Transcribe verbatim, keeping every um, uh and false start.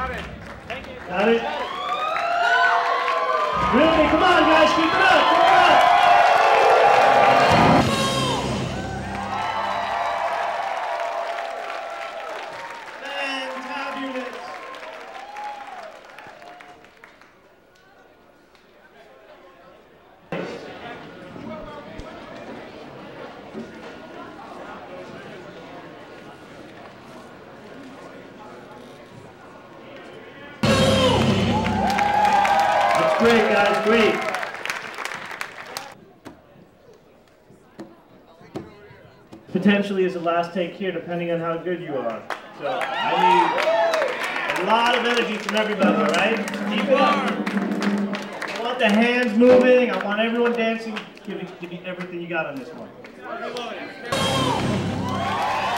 Got it? Really? Come on, guys, keep it up, keep it up. Fantabulous. Great, guys, great. Potentially is the last take here, depending on how good you are. So I need a lot of energy from everybody, all right? Keep it up. I want the hands moving. I want everyone dancing. Give me, give me everything you got on this one.